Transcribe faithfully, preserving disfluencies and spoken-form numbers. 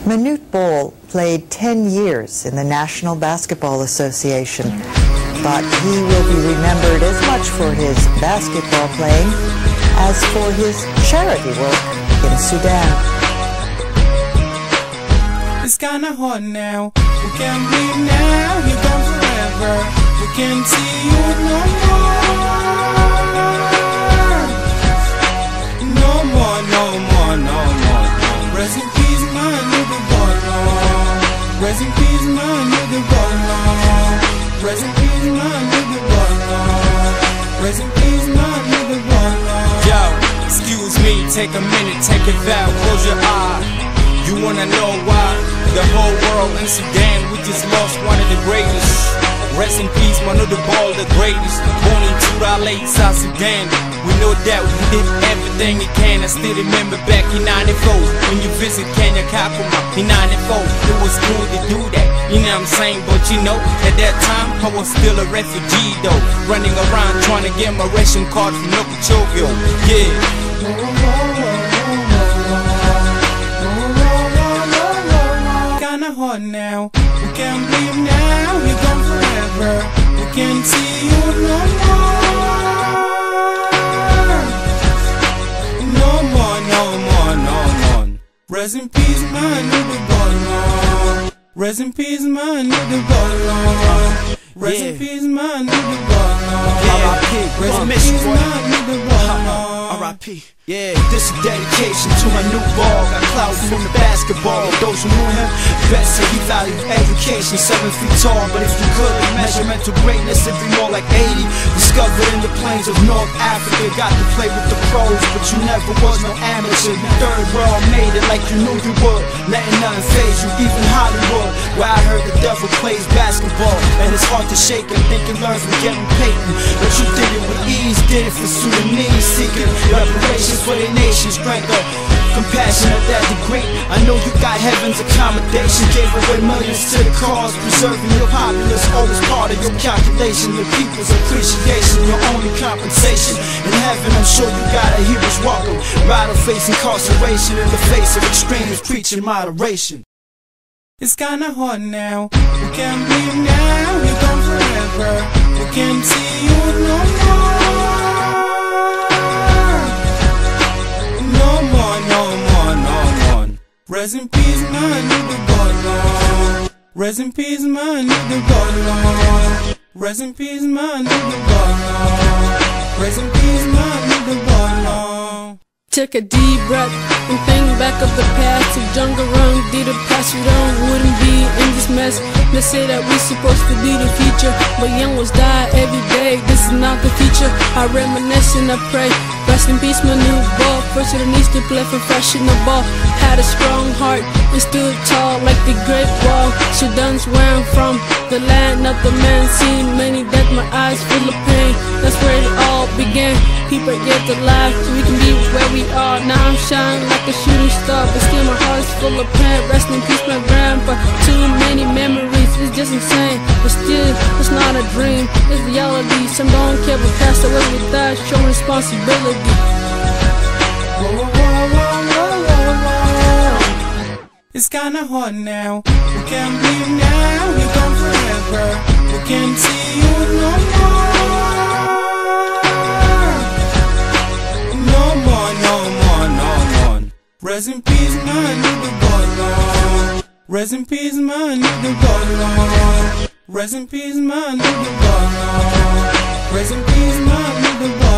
Manute Bol played ten years in the National Basketball Association, but he will be remembered as much for his basketball playing as for his charity work in Sudan. It's kinda hard now, we can't breathe now, you're gone forever, we can't see you no more. No more, no more, no more. Rest in peace, my nigga Bol. Rest in peace, my nigga Bol. Rest in peace, my nigga Bol. Rest in peace, my nigga Bol. Yo, excuse me, take a minute, take a vow, close your eye. You wanna know why? The whole world in Sudan, we just lost one of the greatest. Rest in peace, Manute Bol, the greatest. Born in late South Sudan. We know that we did everything we can. I still remember back in ninety-four when you visit Kenya, Kakuma in ninety-four. It was cool to do that, you know what I'm saying? But you know, at that time I was still a refugee though, running around trying to get my ration card from Lokochogyo. Yeah. Kinda hard now, we can't breathe now, we're gone forever, we can't see you no more. No more, no more, no more. Rest in peace, my nigga Bol. Rest in peace, my nigga Bol. Rest in peace, my nigga Bol. R I P Rest in peace, my nigga Bol. R I P Yeah, this is dedication to my new ball. Got clout from the basketball. Those who knew him best say he valued education. Seven feet tall, but if you could measure mental greatness, it'd be more like eighty. Discovered in the plains of North Africa. Got to play with the pros, but you never was no amateur. Third world made it like you knew you would. Letting nothing phase you, even Hollywood, where I heard the devil plays basketball. And it's hard to shake him, think you learn from getting Payton. But you did it with ease, did it for Sudanese, seeking reparations for their nation, strength of compassion of that degree. I know you got heaven's accommodation, gave away millions to the cause, preserving your populace, always part of your calculation. Your people's appreciation, your only compensation. In heaven, I'm sure you got a hero's welcome. Rider face incarceration in the face of extremists preaching moderation. It's kinda hard now, we can't breathe now, we're gone forever, we can't see you no more. Rest in peace, my nigga Bol. Rest in peace, my nigga Bol. Rest in peace, my nigga Bol. Rest in peace, my nigga Bol. Take a deep breath and think back of the past. If jungle run did the past, you don't wouldn't be in this mess. They say that we supposed to be the future, but young ones die every day. This is not the future. I reminisce and I pray. Rest in peace, Manute Bol. First of the needs to play professional. Had a strong heart and stood tall like the Great Wall. Sudan's where I'm from, the land of the man. Seen many death, my eyes full of pain. That's where it all began. People get alive so we can be where we are. Now I'm shining like a shooting star, but still my heart's full of pain. Rest in peace, my grandpa. Too many memories, it's just insane. But still, it's not a dream, it's reality. Some don't care but pass away without showing responsibility. It's kinda hard now, we can't breathe now, we're gone forever, we can't see you no more. No more, no more, no more. Rest in peace, my nigga Bol. Rest in peace, my nigga Bol. Rest in peace, my nigga Bol. Rest in peace, my nigga Bol.